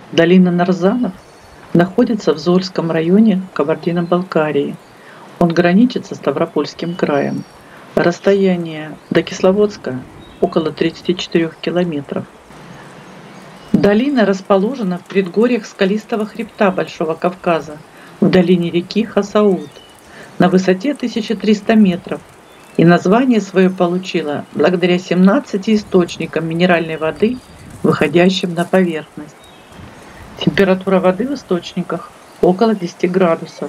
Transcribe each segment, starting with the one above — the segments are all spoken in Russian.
Долина Нарзанов находится в Зольском районе Кабардино-Балкарии. Он граничит со Ставропольским краем. Расстояние до Кисловодска около 34 километров. Долина расположена в предгорьях скалистого хребта Большого Кавказа, в долине реки Хасаут, на высоте 1300 метров, и название свое получила благодаря 17 источникам минеральной воды, выходящим на поверхность. Температура воды в источниках около 10 градусов.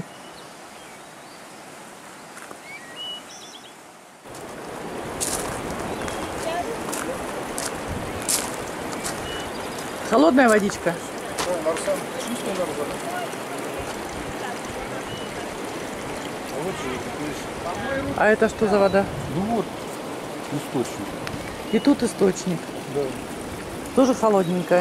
Холодная водичка. А это что за вода? Ну вот, источник. И тут источник. Да. Тоже холодненькая.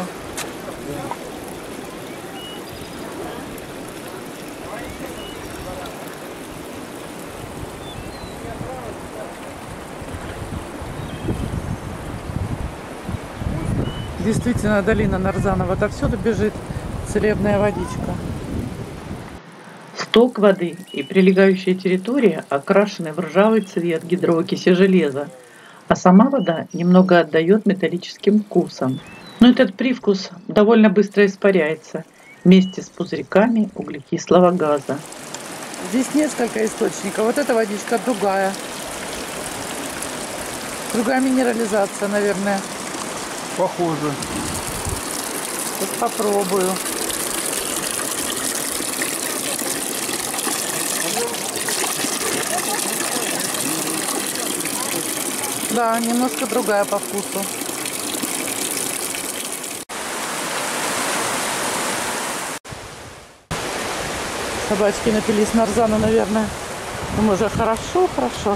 Действительно, долина Нарзанова отовсюду бежит целебная водичка. Сток воды и прилегающая территория окрашены в ржавый цвет гидроокиси железа, а сама вода немного отдает металлическим вкусом. Но этот привкус довольно быстро испаряется вместе с пузырьками углекислого газа. Здесь несколько источников. Вот эта водичка другая. Другая минерализация, наверное. Похоже. Сейчас попробую. Да, немножко другая по вкусу. Собачки напились нарзана, наверное. Ну, уже хорошо.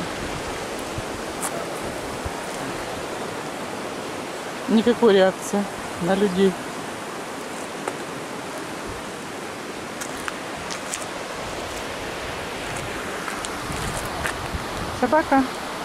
Никакой реакции на людей. Собака.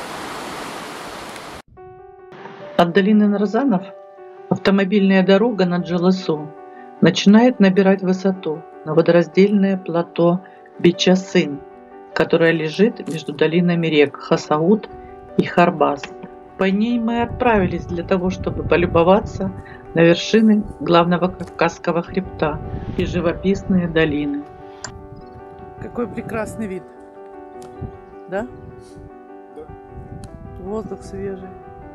От долины Нарзанов автомобильная дорога на Джаласу начинает набирать высоту на водораздельное плато Бичасин, которое лежит между долинами рек Хасаут и Харбас. По ней мы отправились для того, чтобы полюбоваться на вершины главного Кавказского хребта и живописные долины. Какой прекрасный вид, да? Воздух свежий.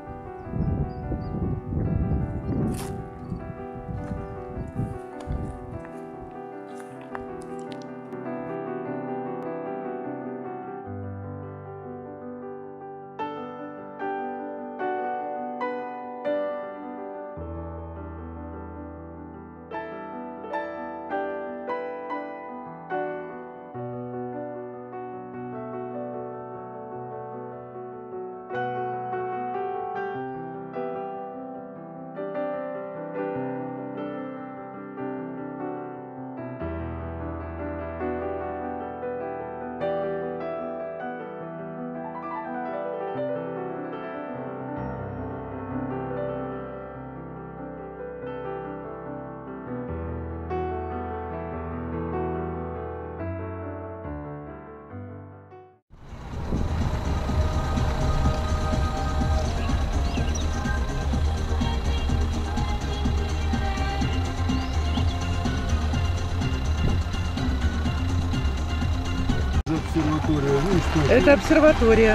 Обсерватория. Ну и что? Это обсерватория.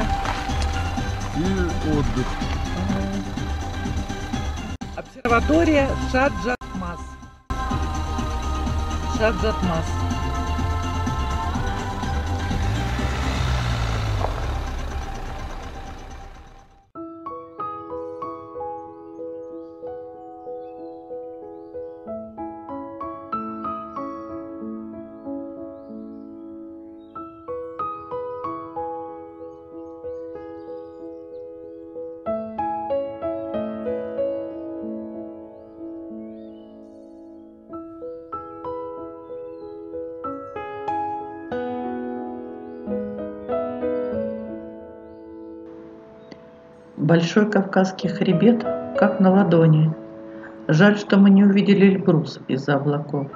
И отдых. Обсерватория Шаджатмас. Шаджатмас. Большой Кавказский хребет как на ладони. Жаль, что мы не увидели Эльбрус из-за облаков.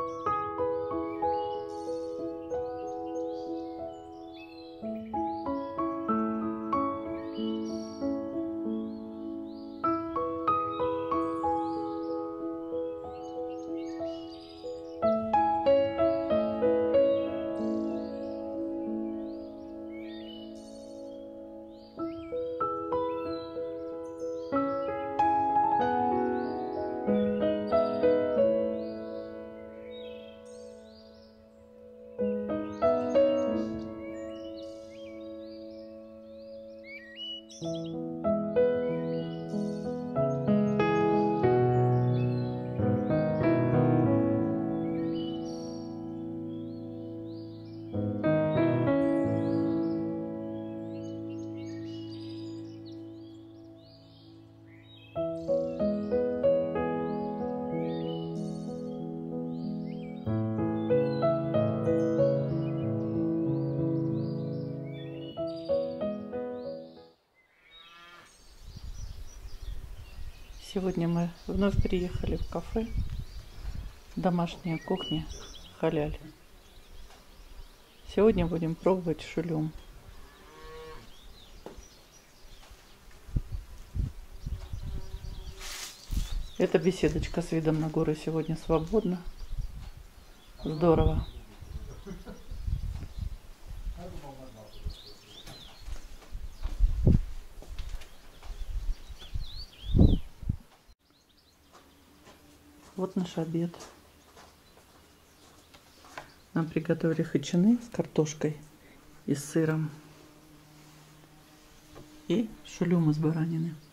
Сегодня мы вновь приехали в кафе «Домашняя кухня Халяль». Сегодня будем пробовать шулюм. Эта беседочка с видом на горы сегодня свободна. Здорово. Вот наш обед. Нам приготовили хачины с картошкой и с сыром. И шулюм из баранины.